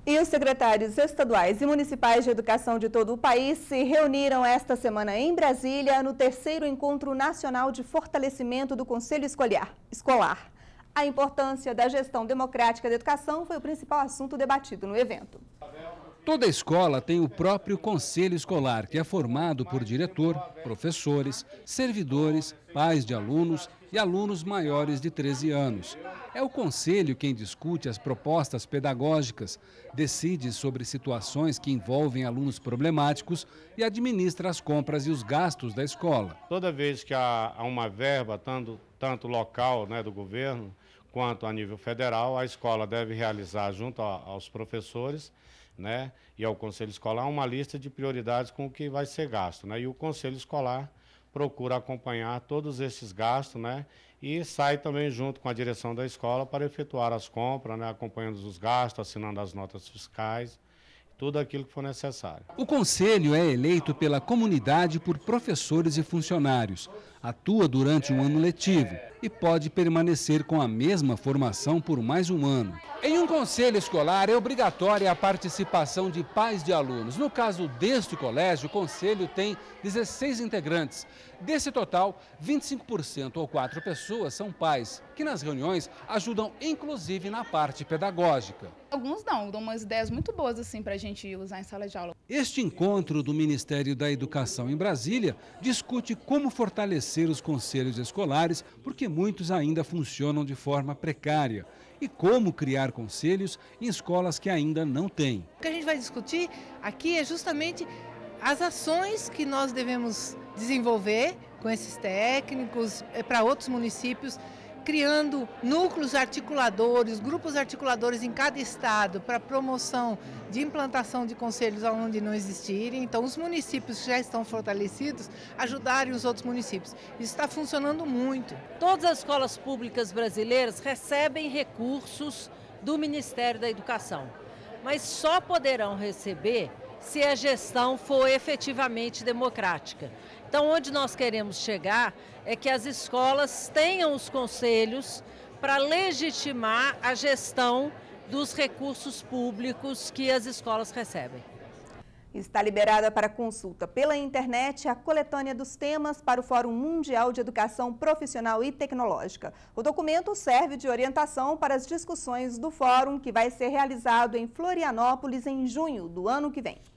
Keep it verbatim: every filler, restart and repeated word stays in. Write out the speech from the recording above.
E os secretários estaduais e municipais de educação de todo o país se reuniram esta semana em Brasília no terceiro Encontro Nacional de Fortalecimento do Conselho Escolar. A importância da gestão democrática da educação foi o principal assunto debatido no evento. Toda escola tem o próprio conselho escolar, que é formado por diretor, professores, servidores, pais de alunos e alunos maiores de treze anos. É o conselho quem discute as propostas pedagógicas, decide sobre situações que envolvem alunos problemáticos e administra as compras e os gastos da escola. Toda vez que há uma verba, tanto, tanto local, né, do governo, quanto a nível federal, a escola deve realizar junto a, aos professores, né, e ao conselho escolar uma lista de prioridades com o que vai ser gasto, né, e o conselho escolar procura acompanhar todos esses gastos, né, e sai também junto com a direção da escola para efetuar as compras, né, acompanhando os gastos, assinando as notas fiscais, tudo aquilo que for necessário. O conselho é eleito pela comunidade por professores e funcionários, atua durante um ano letivo e pode permanecer com a mesma formação por mais um ano. Em um conselho escolar é obrigatória a participação de pais de alunos. No caso deste colégio, o conselho tem dezesseis integrantes. Desse total, vinte e cinco por cento ou quatro pessoas são pais, que nas reuniões ajudam inclusive na parte pedagógica. Alguns não, dão umas ideias muito boas assim para a gente usar em sala de aula. Este encontro do Ministério da Educação em Brasília discute como fortalecer os conselhos escolares, porque muitos ainda funcionam de forma precária, e como criar conselhos em escolas que ainda não têm. O que a gente vai discutir aqui é justamente as ações que nós devemos desenvolver com esses técnicos para outros municípios, criando núcleos articuladores, grupos articuladores em cada estado para promoção de implantação de conselhos onde não existirem. Então, os municípios que já estão fortalecidos ajudarem os outros municípios. Isso está funcionando muito. Todas as escolas públicas brasileiras recebem recursos do Ministério da Educação, mas só poderão receber se a gestão for efetivamente democrática. Então, onde nós queremos chegar é que as escolas tenham os conselhos para legitimar a gestão dos recursos públicos que as escolas recebem. Está liberada para consulta pela internet a coletânea dos temas para o Fórum Mundial de Educação Profissional e Tecnológica. O documento serve de orientação para as discussões do fórum, que vai ser realizado em Florianópolis em junho do ano que vem.